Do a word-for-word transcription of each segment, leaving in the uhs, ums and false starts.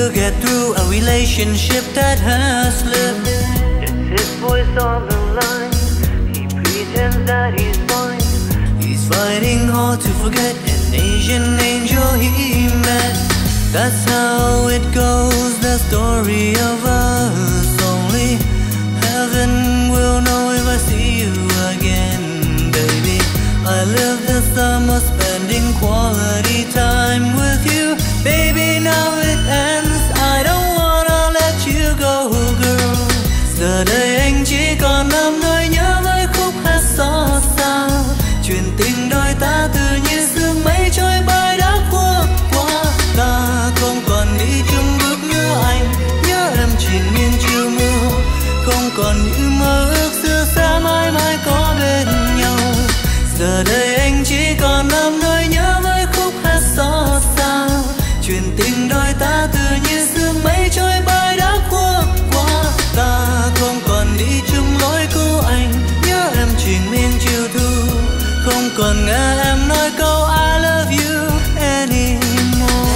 to get through a relationship that has slipped. It's his voice on the line. He pretends that he's fine. He's fighting hard to forget an Asian angel he met. That's how it goes, the story of us. Only heaven will know if I see you again, baby. I live the summer spending quality time with you. Baby, now it ends, I don't wanna let you go, girl. Giờ đây anh chỉ còn nằm nỗi nhớ với khúc hát xót xa. Chuyện tình đôi ta tự như sương mây trôi bay đã khuất qua. Ta không còn đi chung bước nữa, anh nhớ em triền miên chiều mưa. Không còn những mơ ước xưa xa mãi mãi có bên nhau. Giờ đây anh chỉ còn nằm nỗi nhớ với khúc hát xót xa. Chuyện tình đôi ta tự như sương mây trôi bay đã khuất qua. Ta không còn đi chung lối cũ, anh nhớ em triền miên chiều thu. Không còn nghe em nói câu I love you anymore.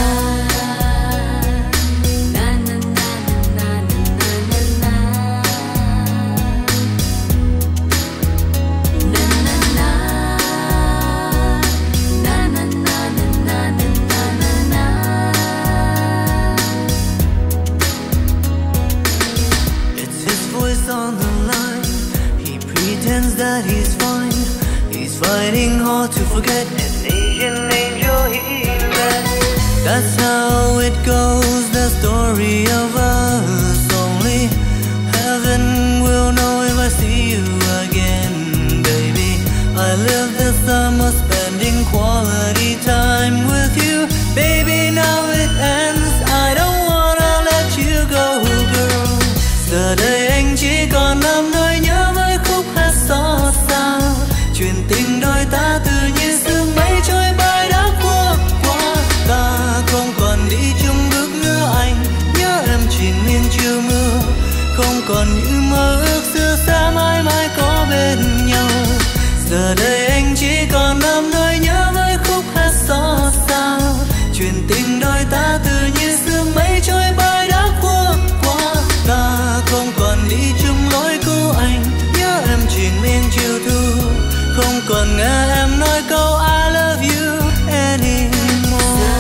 It's his voice on the line. He pretends that he's fine. He's fighting hard to forget an Asian angel he met. That's how it goes, the story of us. Only heaven will know if I see you again, baby. I live the summer spending quality time with you. Baby, now it ends, I don't wanna let you go, girl. Giờ đây anh chỉ còn nằm nỗi nhớ với khúc hát xót xa. Chuyện tình đôi ta tự như sương mây trôi bay đã khuất qua. Ta không còn đi chung bước nữa, anh nhớ em triền miên chiều mưa. Không còn những mơ ước xưa xa mãi mãi có bên nhau. Giờ đây anh chỉ còn nằm nỗi nhớ với khúc hát xót xa. Chuyện tình đôi ta tự như sương mây trôi bay đã khuất qua. Ta không còn đi chung lối cũ, anh nhớ em triền miên chiều thu. Không còn nghe em nói câu I love you anymore.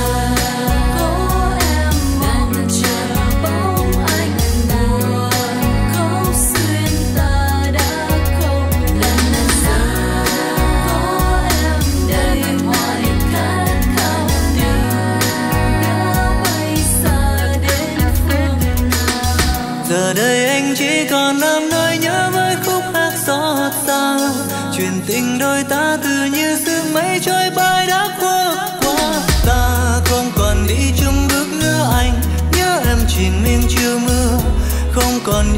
Có em mong chờ bóng anh buồn, khóc xuyên ta đã không lần lần xa. Có em đây hoài khát khao đường đã bay xa đến phương nào. Giờ đây anh chỉ còn nằm nỗi nhớ với khúc hát xót xa. Chuyện tình đôi ta tự như sương mây trôi bay đã khuất qua. Ta không còn đi chung bước nữa, anh nhớ em triền miên chiều mưa. Không còn